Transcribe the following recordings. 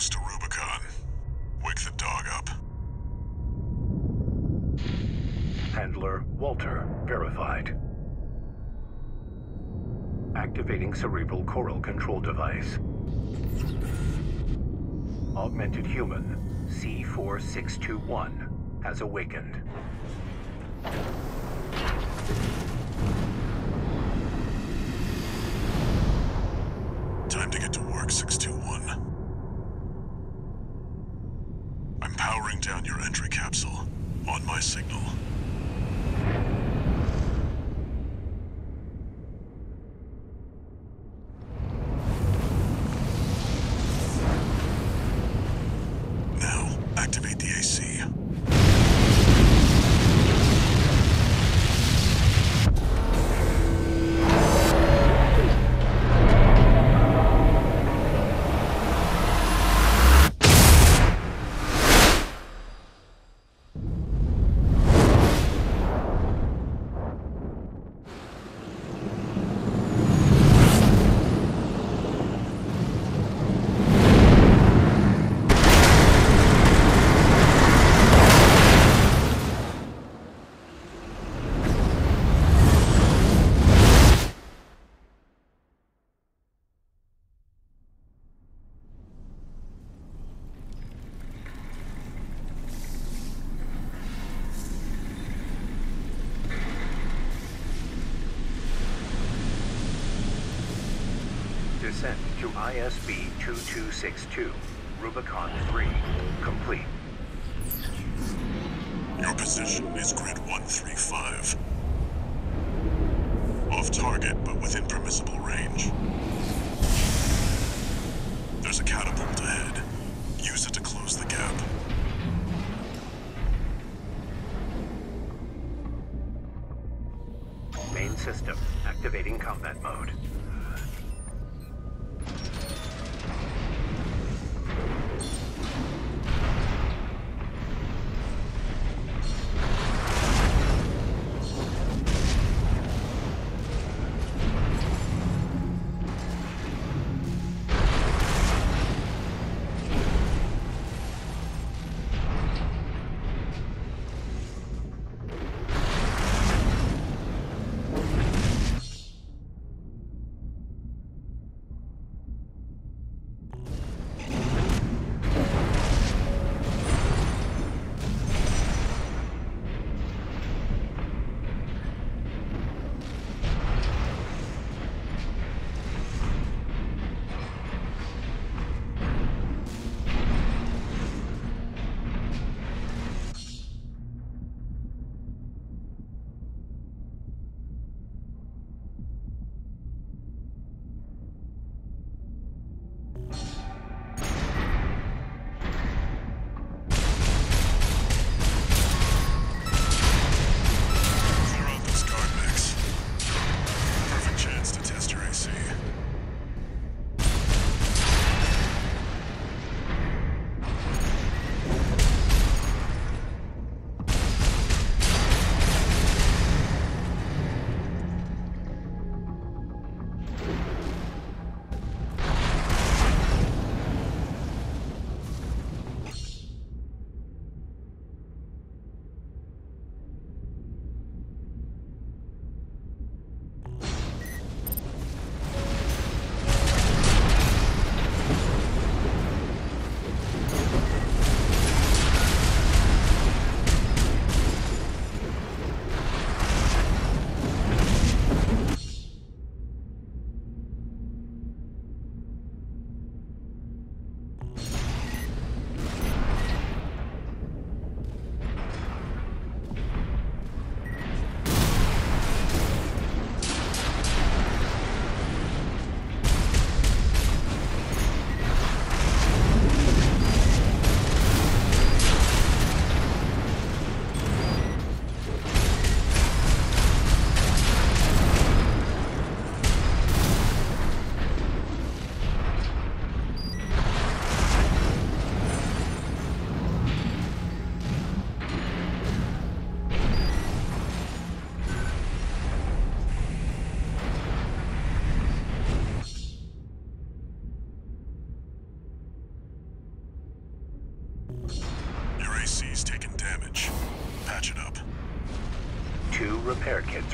close to Rubicon. Wake the dog up. Handler Walter verified. Activating cerebral coral control device. Augmented human C4621 has awakened. Time to get to work, 621. I'm powering down your entry capsule. On my signal. Now, activate the AC. Descent to ISB 2262, Rubicon 3, complete. Your position is grid 135. Off target, but within permissible range. There's a catapult ahead. Use it to close the gap. Main system activating combat mode.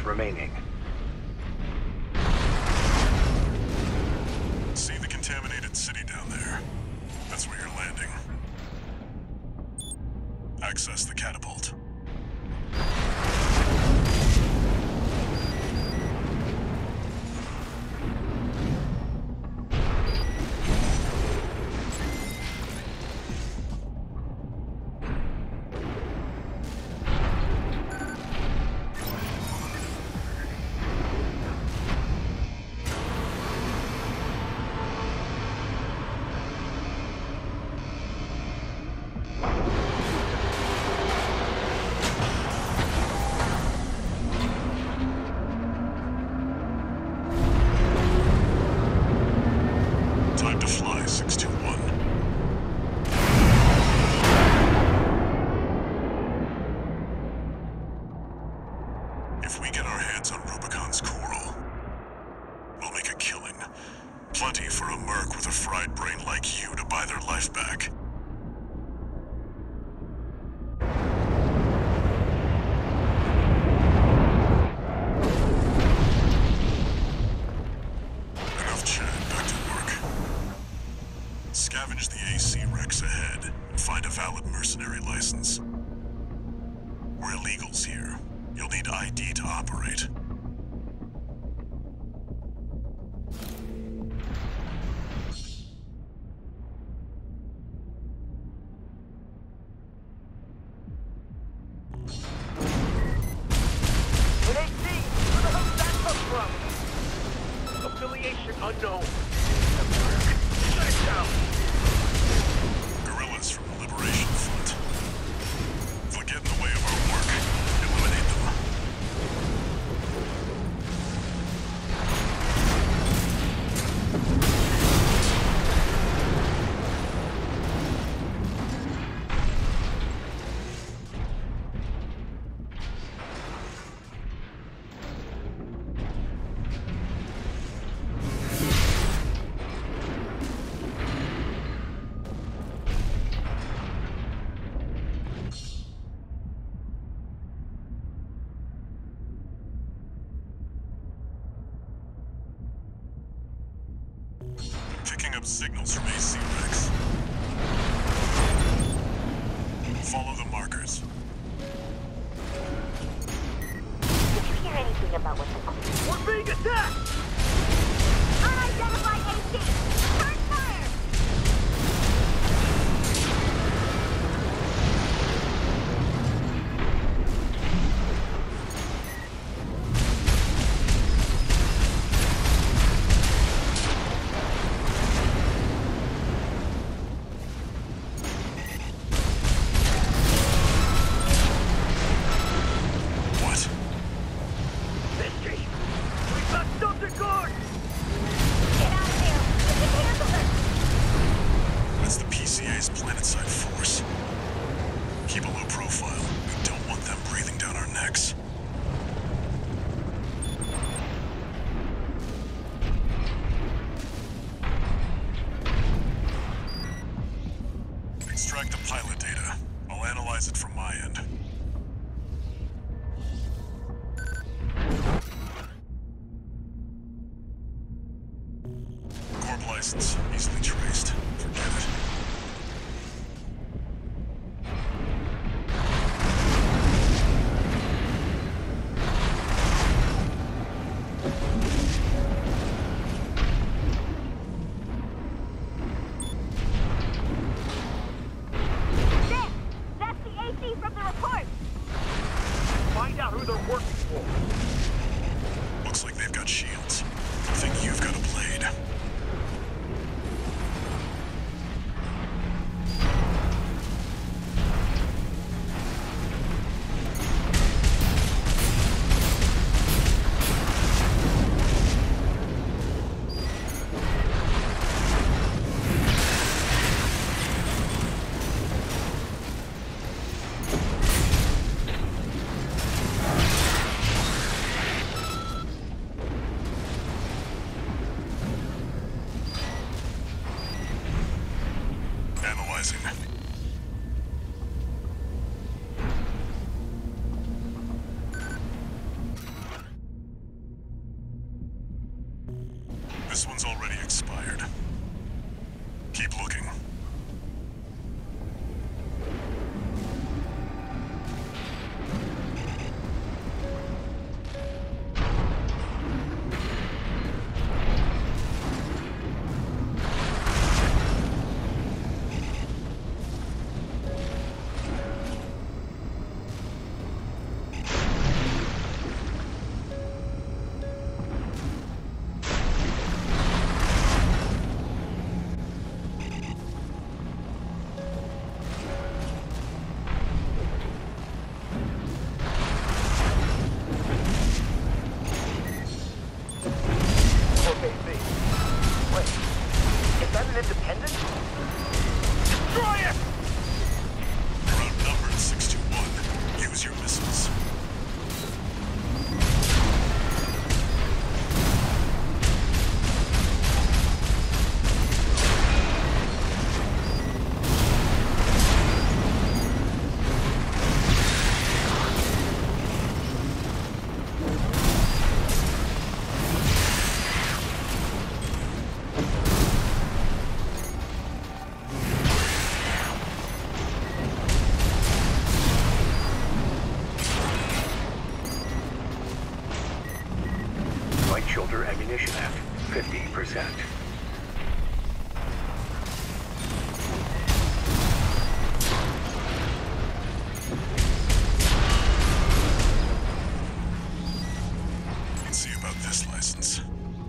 remaining. See the contaminated city down there? That's where you're landing. Access the catapult. Time to fly, 621. If we get our hands on Rubicon's coral, we'll make a killing. Plenty for a merc with a fried brain like you to buy their life back. Enough chat, back to work. Scavenge the AC wrecks ahead and find a valid mercenary license. We're illegals here. You'll need ID to operate. An AC! Where the hell did that come from? Affiliation unknown. Shut it down! Guerrillas from the Liberation Front. If they get in the way of our work, eliminate them. Picking up signals from AC wrecks. Follow the markers. Did you hear anything about what's happening? We're being attacked! Unidentified AC! Turn fire! What? Misty! We've got something good! Get out of there! We can handle this! That's the PCA's planetside force. Keep a low profile. We don't want them breathing down our necks. Extract the pilot data. I'll analyze it from my end. Corp license, easily traced. Forget it. There! That's the AC from the report! Find out who they're working for. Looks like they've got shields. Think you've got a blade. Analyzing. This one's already expired. Keep looking. Shoulder ammunition at 50%. Let's see about this license.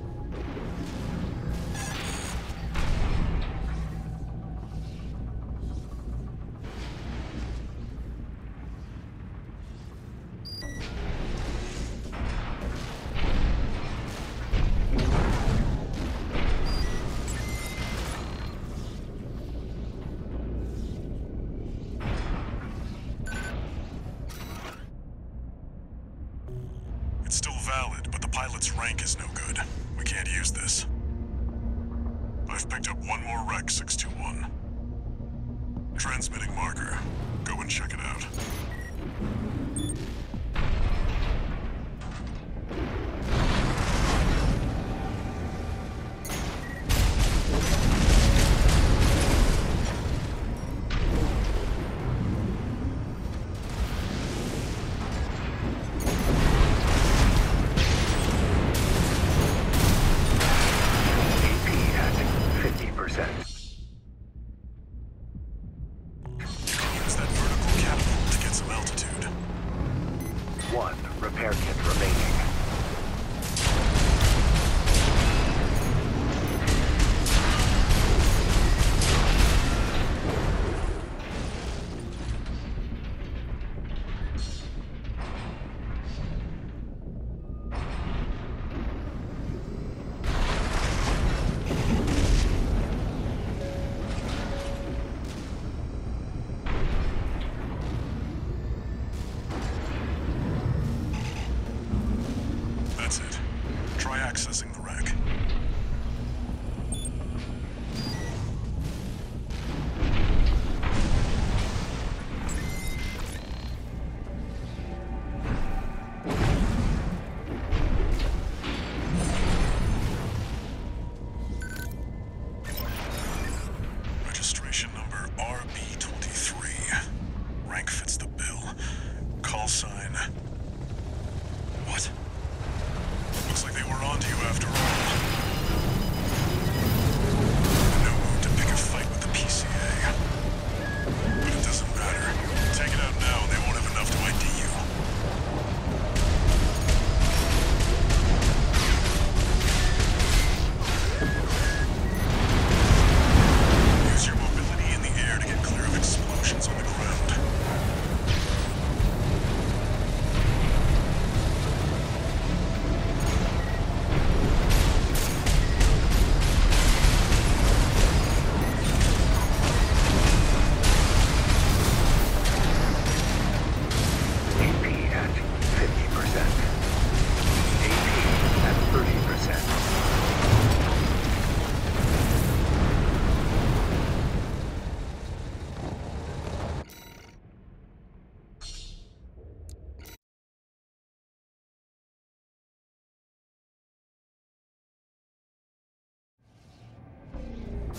It's still valid, but the pilot's rank is no good. We can't use this. I've picked up one more wreck, 621. Transmitting marker. Go and check it out. Use that vertical catapult to get some altitude.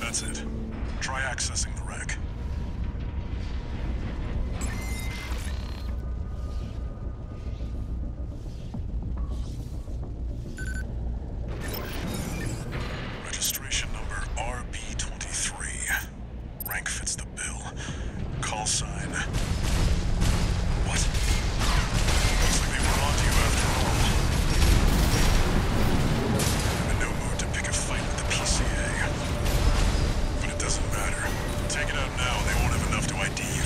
That's it. Try accessing the wreck. Registration number RB23. Rank fits the bill. Call sign. What? Looks like they were onto you after all. I'm in no mood to pick a fight with the PCA. But it doesn't matter. Take it out now and they won't have enough to ID you.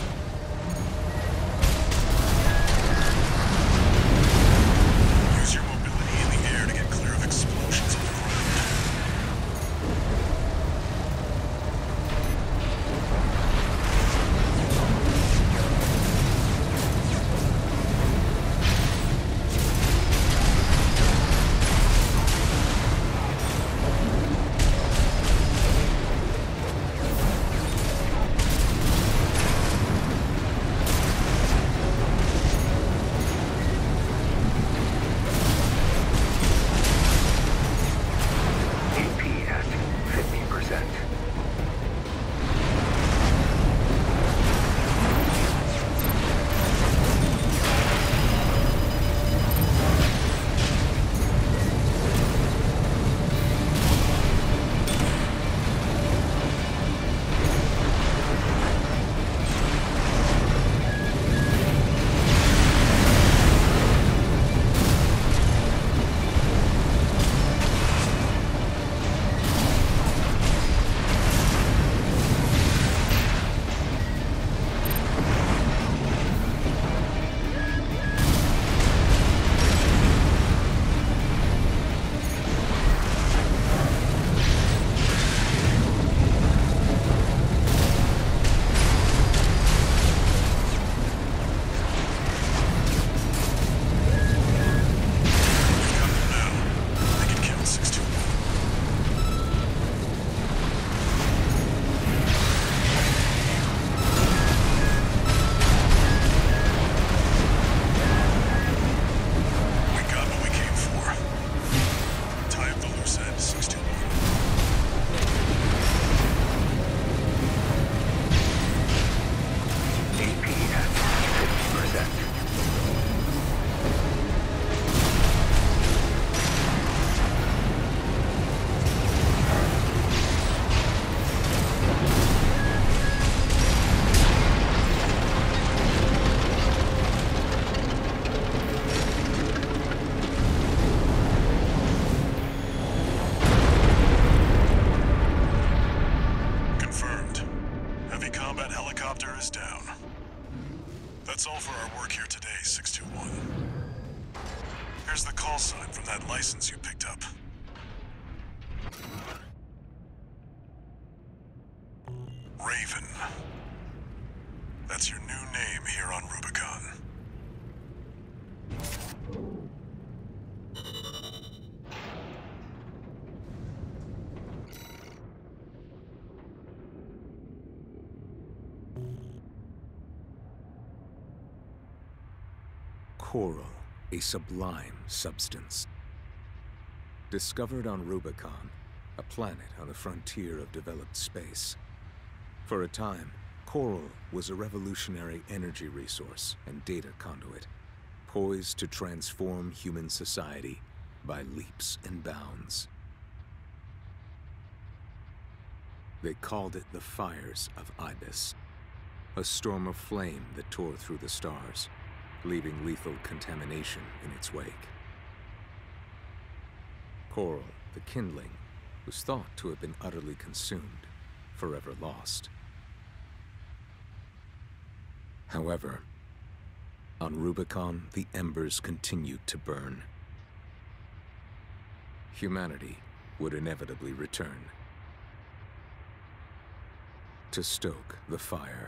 Use your mobility in the air to get clear of explosions on the ground. AP at 50%. AP at 50%. Confirmed. Heavy combat helicopter is down. That's all for our work here today, 621. Here's the call sign from that license you picked up. Raven. That's your new name here on Rubicon. Coral, a sublime substance. Discovered on Rubicon, a planet on the frontier of developed space. For a time, coral was a revolutionary energy resource and data conduit, poised to transform human society by leaps and bounds. They called it the Fires of Ibis, a storm of flame that tore through the stars, leaving lethal contamination in its wake. Coral, the kindling, was thought to have been utterly consumed, forever lost. However, on Rubicon, the embers continued to burn. Humanity would inevitably return to stoke the fire.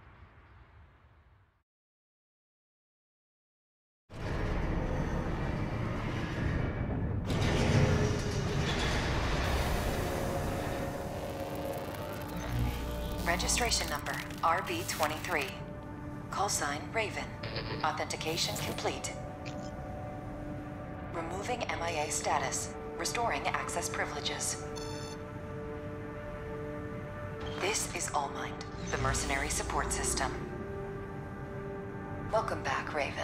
Registration number RB23. Call sign Raven. Authentication complete. Removing MIA status. Restoring access privileges. This is All Might, the mercenary support system. Welcome back, Raven.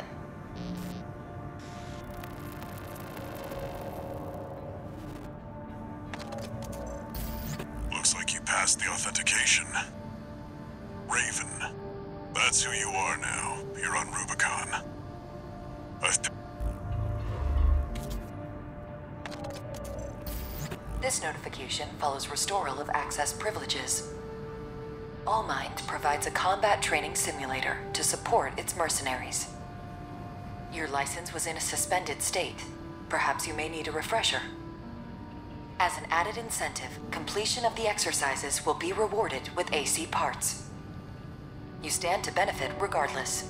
Looks like you passed the authentication. Raven. That's who you are now. You're on Rubicon. This notification follows restoral of access privileges. All Might provides a combat training simulator to support its mercenaries. Your license was in a suspended state. Perhaps you may need a refresher. As an added incentive, completion of the exercises will be rewarded with AC parts. You stand to benefit regardless.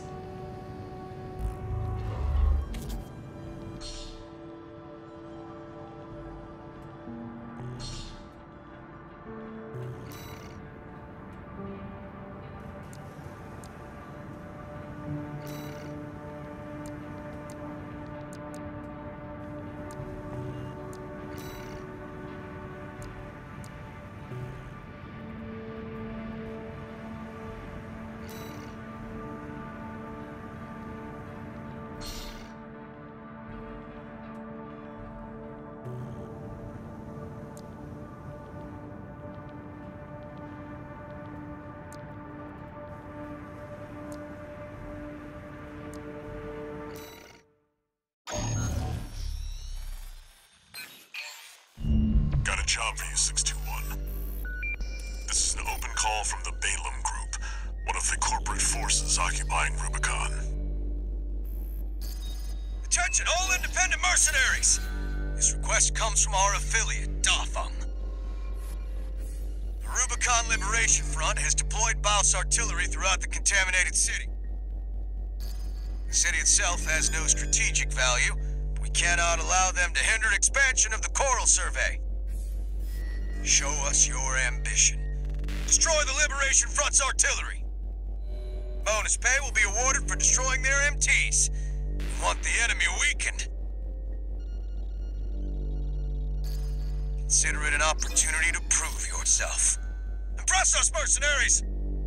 Got a job for you, 621. This is an open call from the Balaam Group, one of the corporate forces occupying Rubicon. Attention, all independent mercenaries! This request comes from our affiliate, Dafeng. The Rubicon Liberation Front has deployed Baus artillery throughout the contaminated city. The city itself has no strategic value, but we cannot allow them to hinder expansion of the Coral Survey. Show us your ambition. Destroy the Liberation Front's artillery. Bonus pay will be awarded for destroying their MTs. We want the enemy weakened. Consider it an opportunity to prove yourself. Impress us, mercenaries!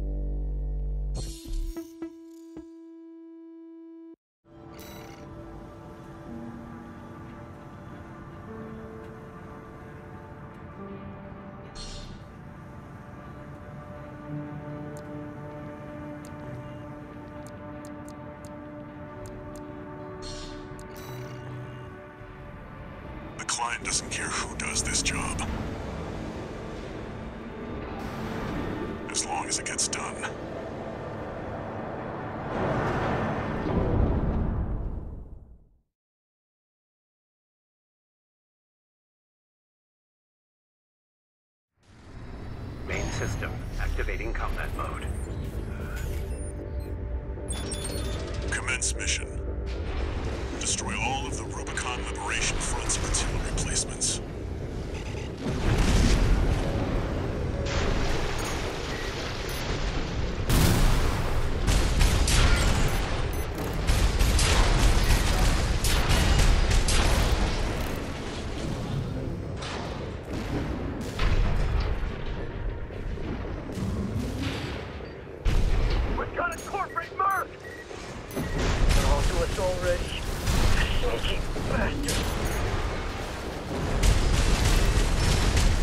The client doesn't care who does this job, as long as it gets done. Main system activating combat mode. Commence mission. Destroy all of the Rubicon Liberation Front's artillery placements. We've got a corporate merc! They're all to us already. Sneaky bastard.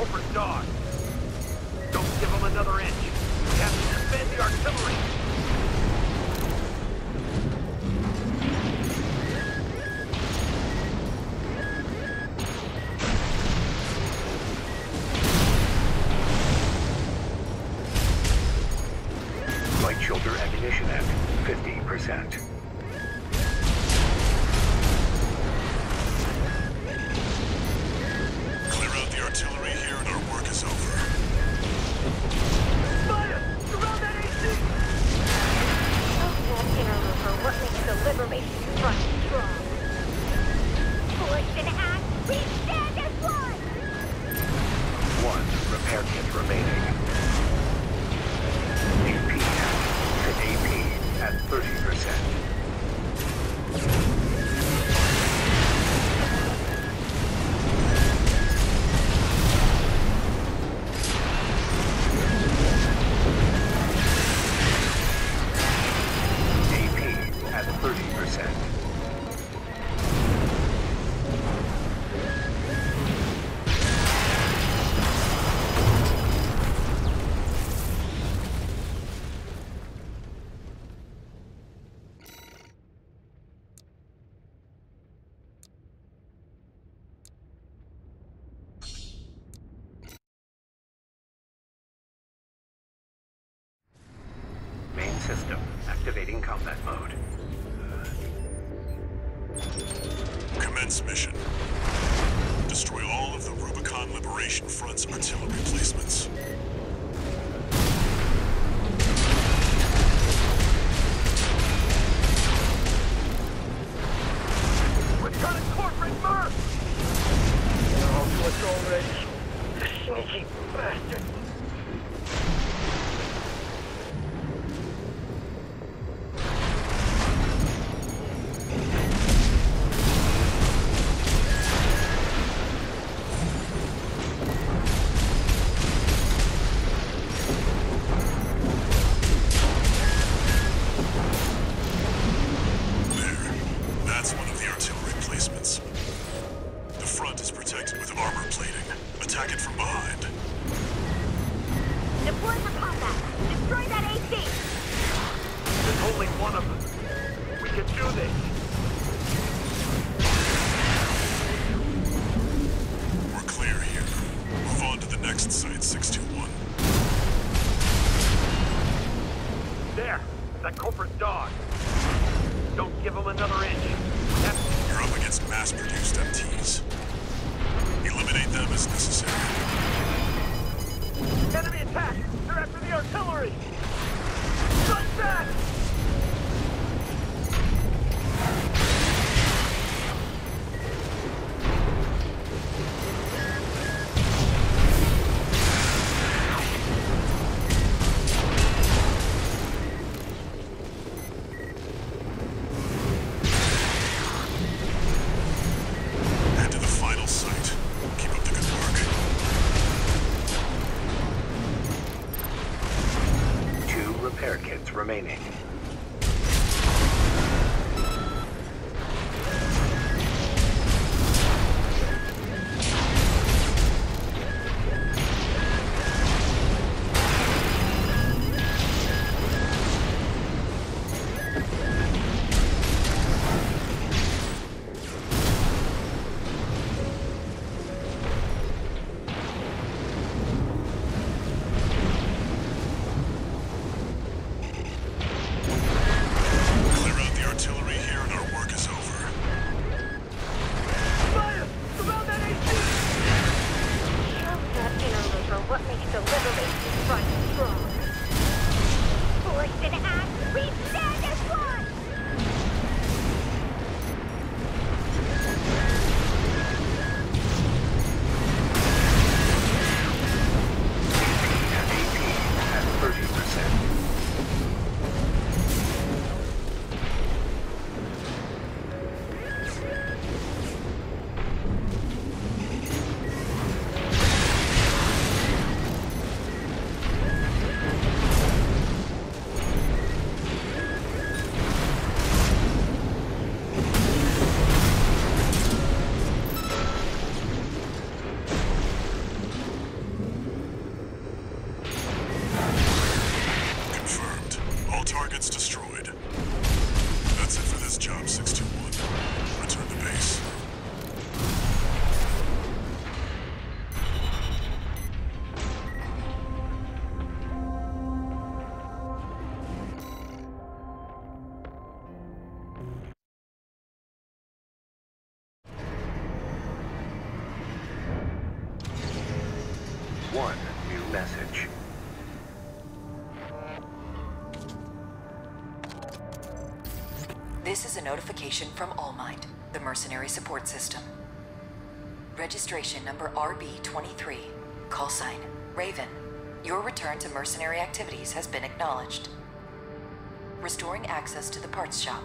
culprit dog. Don't give him another inch. We have to defend the artillery. Light shoulder ammunition at 50%. Clear out the artillery here and our work is over. Fire! Surround that AC! That interloper, what makes the Liberation Front strong? Forged in act, we stand as one! 1 repair kit remaining. AP at 30%. AP at 30%. Main system activating combat mode. Commence mission. Destroy all of the Rubicon Liberation Front's artillery placements. Return corporate Murph! Oh, what's already? The sneaky bastard! That's one of the artillery placements. The front is protected with armor plating. Attack it from behind. Deploy for combat! Destroy that AC! There's only one of them. We can do this. We're clear here. Move on to the next site, 621. There! That culprit dog. Don't give him another inch. You're up against mass-produced MTs. Eliminate them as necessary. Enemy attack! They're after the artillery! Strike back! Head to the final site. Keep up the good work. 2 repair kits remaining. Clear out the artillery here and our work is over. Fire! Surround that AC! Show that interloper, what makes the Liberation Front strong? Forged in act, we stand as one! AP at 30%. One new message. This is a notification from Allmind, the mercenary support system. Registration number RB23, call sign Raven. Your return to mercenary activities has been acknowledged. Restoring access to the parts shop.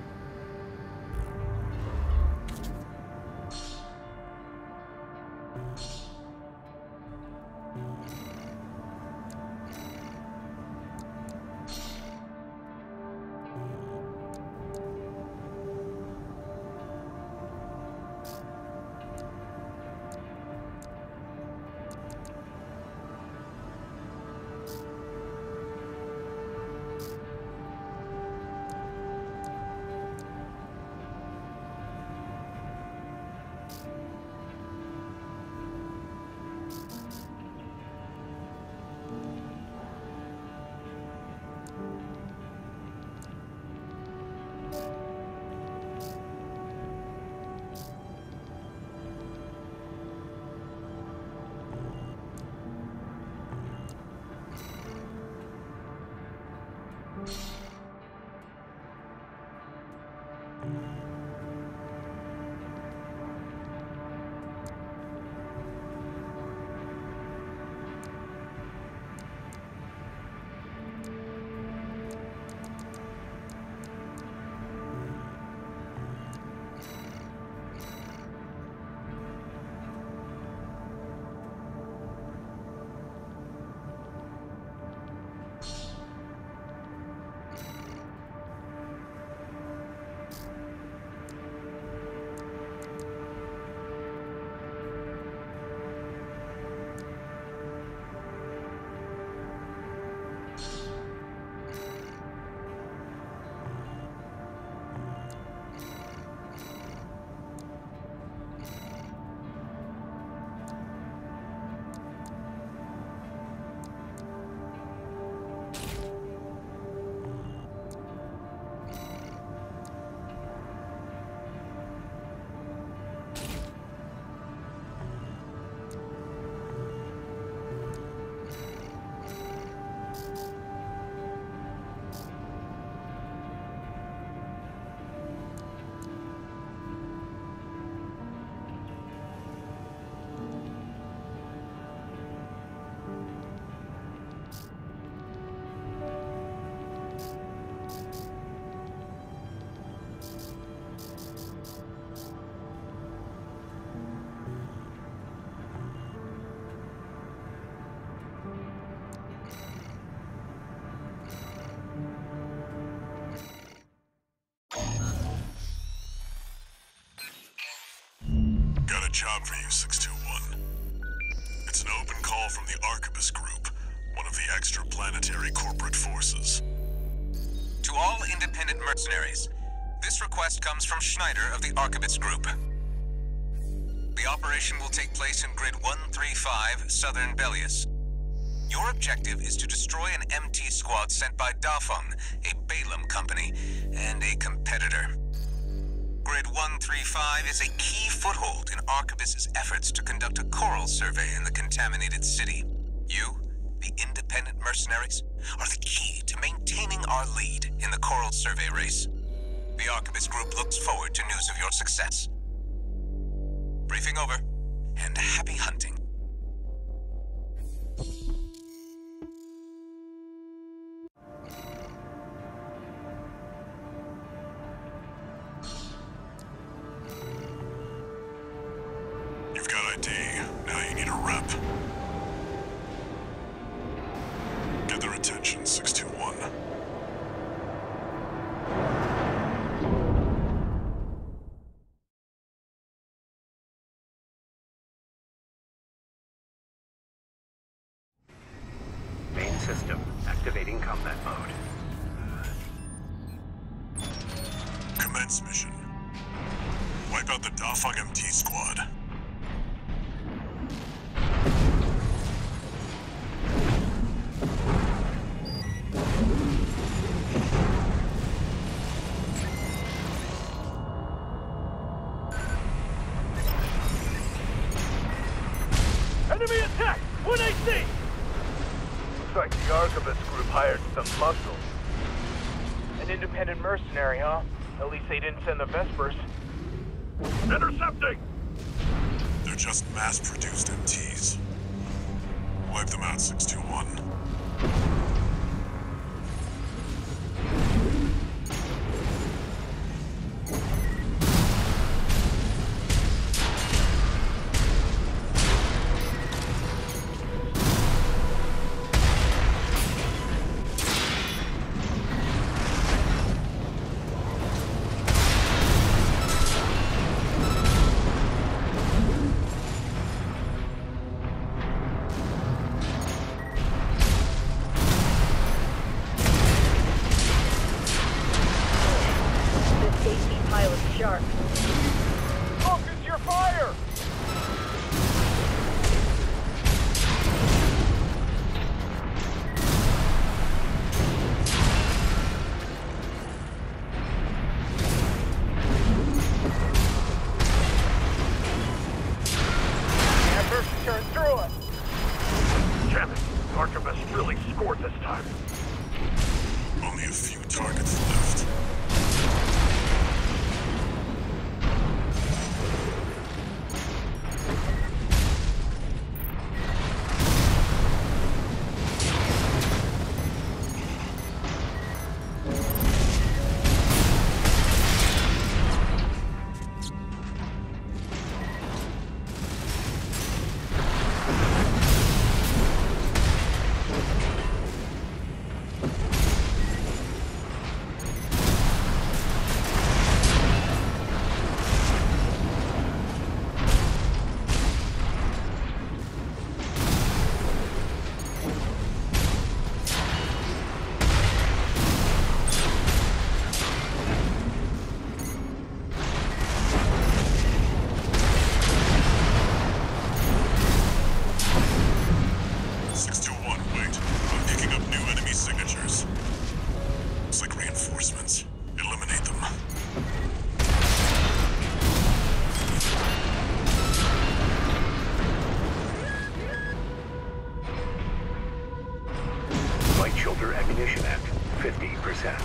Got a job for you, 621. It's an open call from the Arquebus Group, one of the extraplanetary corporate forces. To all independent mercenaries, this request comes from Schneider of the Arquebus Group. The operation will take place in Grid 135, Southern Bellius. Your objective is to destroy an MT squad sent by Dafeng, a Balaam company, and a competitor. Grid 135 is a key foothold in Arquebus's efforts to conduct a coral survey in the contaminated city. You, the independent mercenaries, are the key to maintaining our lead in the coral survey race. The Arquebus Group looks forward to news of your success. Briefing over, and happy hunting. You've got ID. Now you need a rep. Get their attention, 621. Main system activating combat mode. Commence mission. Wipe out the Dafeng MT squad. Enemy attack! What I see? Looks like the Archivist group hired some muscle. An independent mercenary, huh? At least they didn't send the Vespers. Intercepting! They're just mass-produced MTs. Wipe them out, 621. Focus your fire! Amber, turn through it! Damn it! Archivist really scored this time. Only a few targets left. Ammunition at 50%.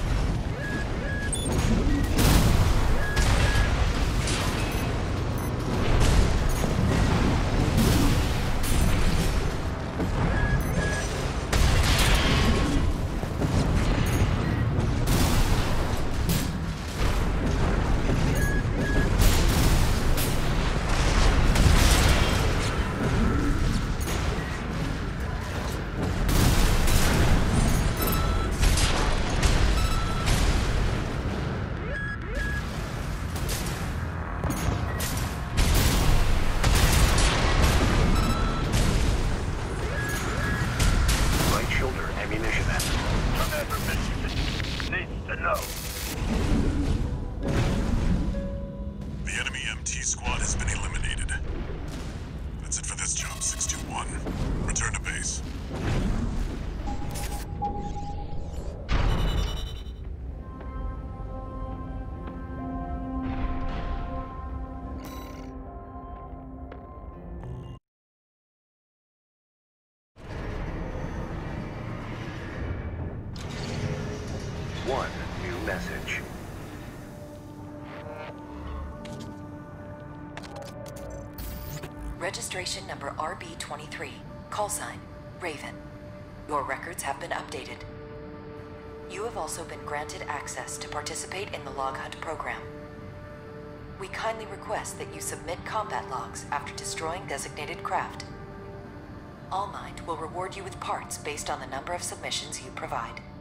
The enemy MT squad has been eliminated. That's it for this job, 621. Return to base. One new message. Registration number RB23. Call sign, Raven. Your records have been updated. You have also been granted access to participate in the log hunt program. We kindly request that you submit combat logs after destroying designated craft. All Mind will reward you with parts based on the number of submissions you provide.